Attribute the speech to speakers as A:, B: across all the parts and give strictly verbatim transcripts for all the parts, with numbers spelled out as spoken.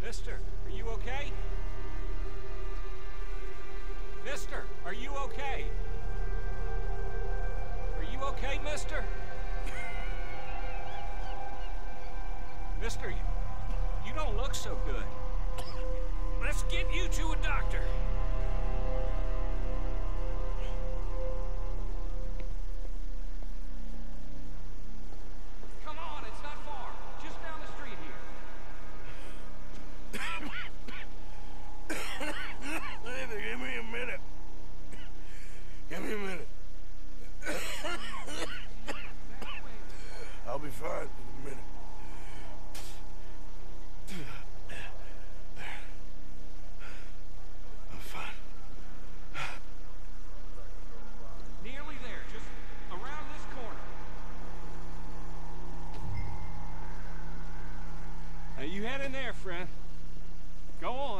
A: Mister, are you okay? Mister, are you okay? Are you okay, mister? Mister, you, you don't look so good. Let's get you to a doctor. Come on, it's not far. Just down the street here.
B: Give me a minute. Give me a minute. I'll be fine in a minute. I'm fine.
A: Nearly there, just around this corner. Now you head in there, friend. Go on.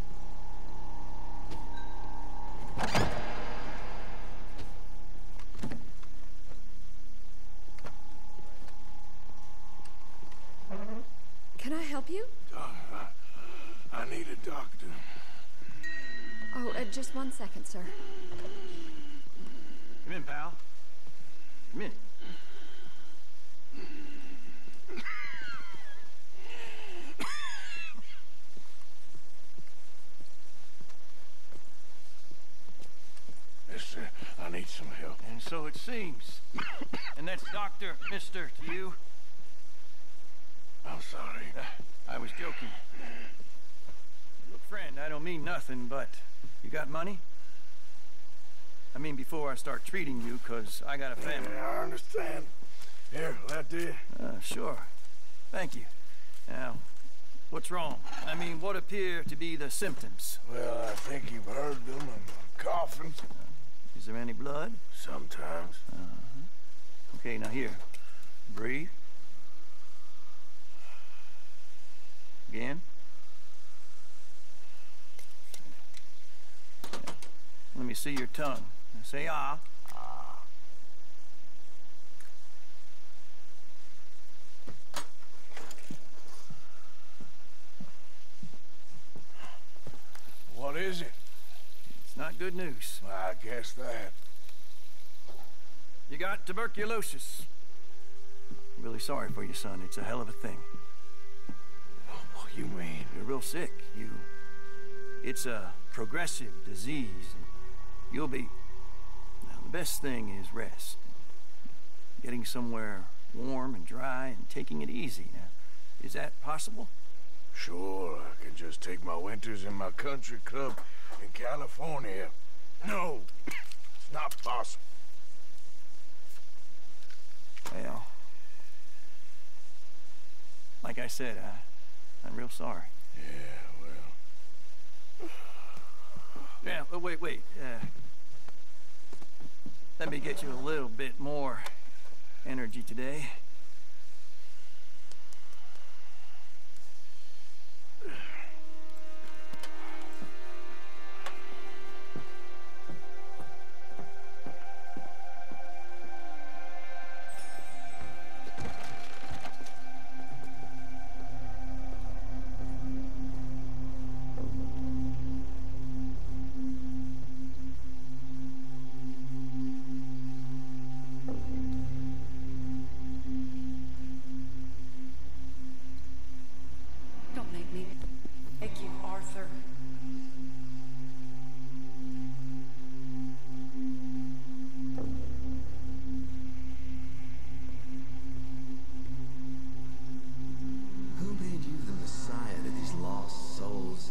C: Can I help you?
B: Doc, I, I need a doctor.
C: Oh, uh, just one second, sir.
D: Come in, pal. Come in.
B: Mister, I need some help.
D: And so it seems. And that's Doctor Mister to you?
B: I'm sorry.
D: Uh, I was joking. Look, friend, I don't mean nothing, but you got money? I mean, before I start treating you, because I got a family.
B: Yeah, I understand. Here, that do you?
D: Uh, sure. Thank you. Now, what's wrong? I mean, what appear to be the symptoms?
B: Well, I think you've heard them. I'm coughing.
D: Uh, is there any blood?
B: Sometimes.
D: Uh-huh. Okay, now here. Breathe. Again. Let me see your tongue. Say ah.
B: Ah. What is it?
D: It's not good news.
B: I guess that.
D: You got tuberculosis. Really sorry for you, son. It's a hell of a thing.
B: What you mean?
D: You're real sick. You... It's a progressive disease. You'll be... Now, the best thing is rest. Getting somewhere warm and dry and taking it easy. Now, is that possible?
B: Sure, I can just take my winters in my country club in California. No, it's not possible.
D: Well... Like I said, I... I'm real sorry.
B: Yeah, well...
D: Yeah, but wait, wait. Uh, let me get you a little bit more energy today.
C: Don't make me.
E: Thank you, Arthur.
F: Who made you the Messiah to these lost souls?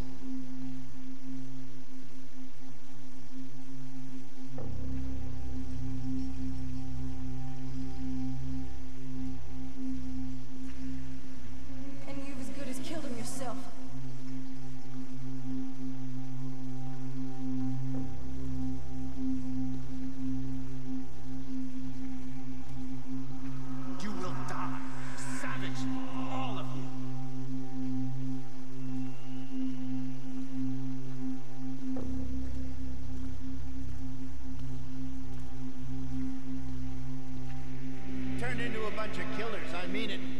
C: And you've as good as killed him yourself.
A: You will die. Savage. All of you.
G: Turned into a bunch of killers, I mean it.